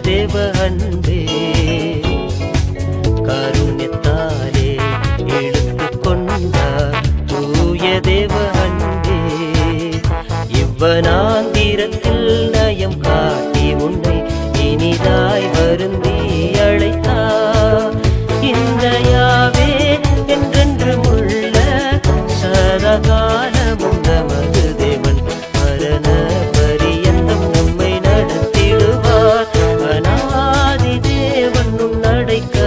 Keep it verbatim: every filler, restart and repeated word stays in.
தேவ அன்பே காருண்யத்தாலே இழுத்து கொண்டார் தூய தேவ அன்பே இவ்வனாந்திரத்தில் நயம் காட்டி உன்னை இனிதாய் வருந்தி அழைத்தார் இந்த யாவே என்றென்றும் உள்ள சதகாலமும் நமது தேவன் மரண பரியந்தம் நம்மை நடத்திடுவார் அநாதி தேவன் உன் நடைக்க